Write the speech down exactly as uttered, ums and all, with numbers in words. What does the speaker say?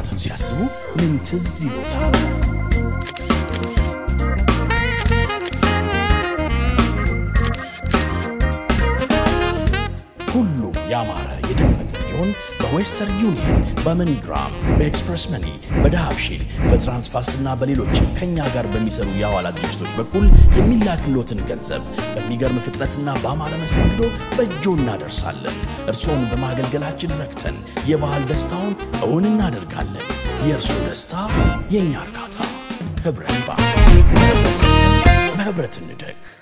ዘመናትን ሲያስቡ ምን ትዝ ይሎታል ሁሉ ያማረ የደመቀ ይሁን በዌስተርን ዩኒየን በመኒግራም በኤክስፕረስ መኒ በዳብሺል በትራንስፋስት እና በሌሎች ከኛ ጋር በሚሰሩ ያዋላ ድርጅቶች በኩል የሚላክሎትን ገንዘብ በሚገርም ፍጥነትና በአማረ መስተንግዶ በእጆ እናደርሳለን እርሶን በማገልገላችን ረክተን የባህል ደስታውን እውን እናደርጋለን የእርሶ ደስታ የኛ እርካታ ህብረት ባንክ በህብረት እንደግ